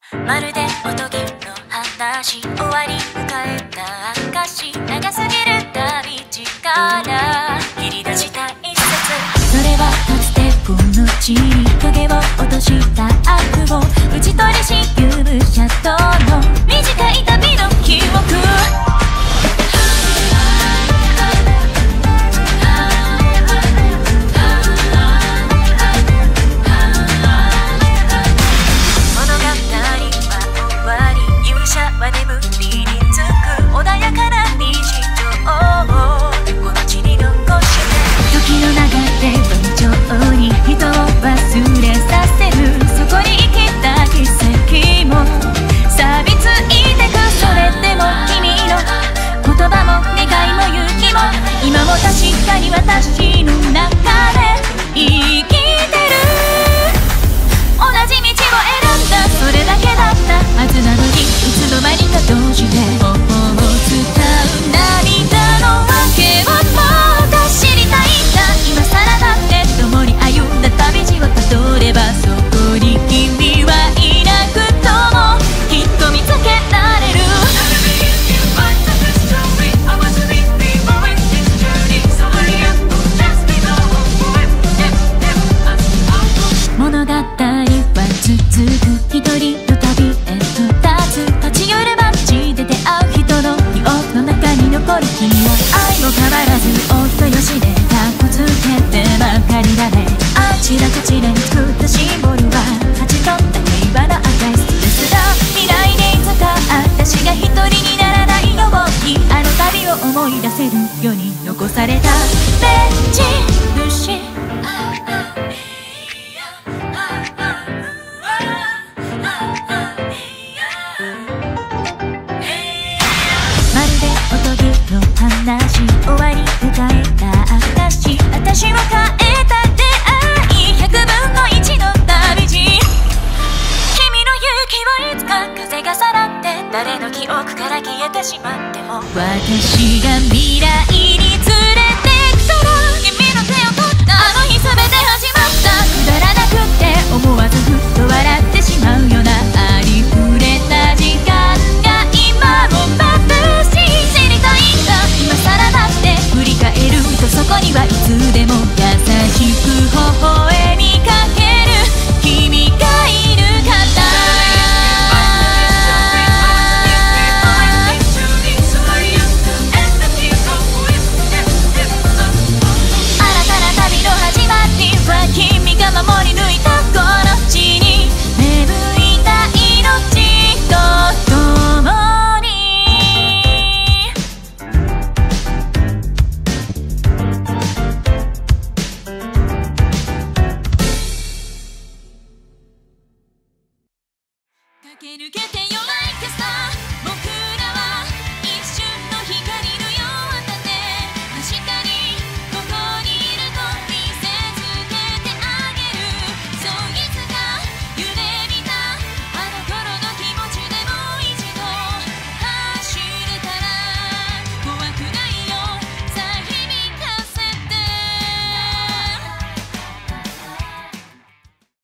まるでおとぎの話、終わり迎えた証、長すぎる旅路から切り出した一節。それはかつてこの地に影を落とした悪を打ち取りし勇者との短い旅の記憶。確かに私の中で生きてる。同じ道を選んだ、それだけだったはずなのに、いつの間にかどうして頬を伝う涙の訳をもっと知りたいんだ。今さらだって共に歩んだ旅路をたどれば、そこに君はいなくともきっと見つけられる。物語は続く、一人の旅へと立つ。立ち寄る街で出会う人の記憶の中に残る君は、愛も変わらずお人よしでかっこつけてばかりだね。あちらこちらに作ったシンボルは勝ち取った平和の赤いストレスだ。未来でいつか私が一人にならないように、あの旅を思い出せるように残された目印。話終わり迎えた証、私を変えた出会い、100分の1の旅路。君の勇気をいつか風がさらって、誰の記憶から消えてしまっても、私が未来に連れてくから君の手を取った。あの日全て始まった、くだらなくって思わずふっと笑ってしまうようなありふれた時間が今も眩しい。今さらだって振り返ると、そこにはいつでも優しく微笑みかける君がいるから。新たな旅の始まりは、君が守り抜いたこの地に芽吹いた命と共に。駆け抜け